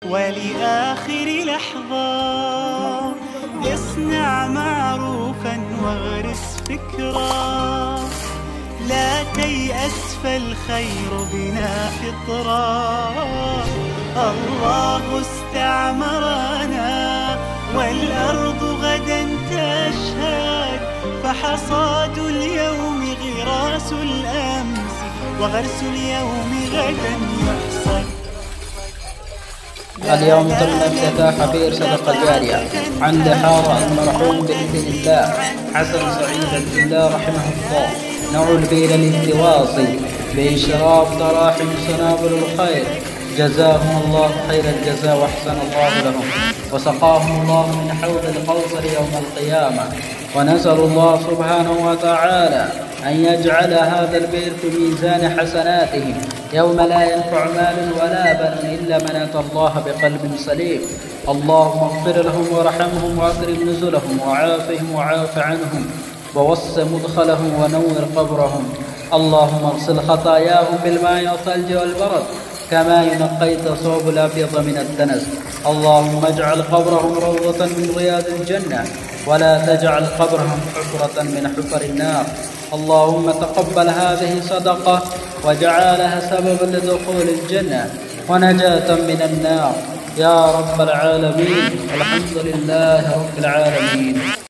ولآخر لحظة اصنع معروفا واغرس فكرا، لا تيأس فالخير بنا فطرا. الله استعمرنا والأرض غدا تشهد، فحصاد اليوم غراس الأمس وغرس اليوم غدا يحصد. اليوم تم افتتاح بئر صدقة جارية عند حارة المرحوم بإذن الله حسن سعيد عبد الله رحمه الله. نوع البئر الانتواصي بإشراف تراحم سنابل الخير، جزاهم الله خير الجزاء وأحسن الله لهم، وسقاهم الله من حوض الكوثر يوم القيامة. ونسأل الله سبحانه وتعالى أن يجعل هذا البئر في ميزان حسناتهم يوم لا ينفع مال ولا بنون إلا من أتى الله بقلب سليم. اللهم اغفر لهم وارحمهم وأكرم نزلهم وعافهم وعاف عنهم ووسع مدخلهم ونور قبرهم. اللهم اغسل خطاياهم بالماء والثلج والبرد كما ينقيت الثوب الأبيض من الدنس. اللهم اجعل قبرهم روضة من رياض الجنة ولا تجعل قبرهم حفرة من حفر النار. اللهم تقبل هذه صدقة وجعلها سببا لدخول الجنة ونجاة من النار يا رب العالمين. الحمد لله رب العالمين.